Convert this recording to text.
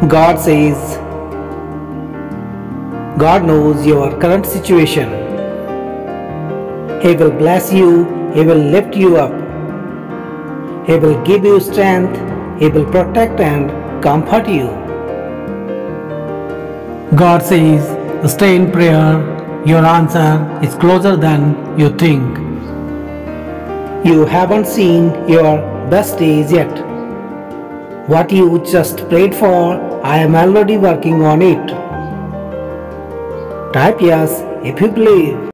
God says, God knows your current situation. He will bless you, He will lift you up. He will give you strength, He will protect and comfort you. God says, stay in prayer, your answer is closer than you think. You haven't seen your best days yet. What you just prayed for, I am already working on it. Type yes if you believe.